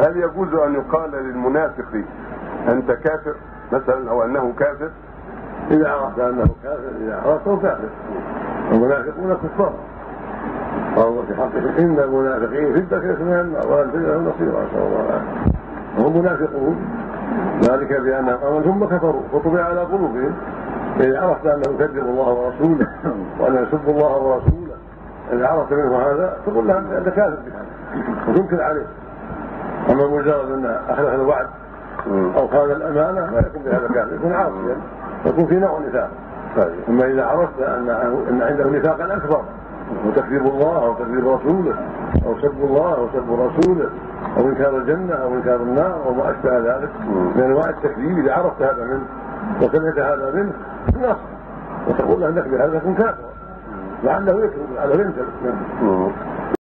هل يجوز أن يقال للمنافق أنت كافر مثلا أو أنه كافر؟ إذا عرفت أنه كافر، إذا عرفته كافر. المنافقون كفار، قال في حقهم إن المنافقين في الدرك من النار ولن تجد لهم نصيرا، نسأل الله العافية. هم منافقون ذلك بأنهم آمنوا ثم كفروا فطبع على قلوبهم. إذا عرفت أنه يكذب الله ورسوله وأنه يسب الله ورسوله، إذا عرفت منه هذا تقول له أنت كافر بهذا وتنكر عليه. أما مجرد أن أخلف الوعد أو خان الأمانة لا يكون بهذا كافر، يكون عاصيا، يكون في نوع نفاق. أما إذا عرفت أن عنده نفاقا أكبر وتكذيب الله أو تكذيب رسوله أو سب الله أو سب رسوله أو إنكار الجنة أو إنكار النار أو ما أشبه ذلك من أنواع التكذيب، إذا عرفت هذا منه وسمعت هذا منه نصح وتقول له أنك بهذا تكون كافر لعله يكذب على بنتك.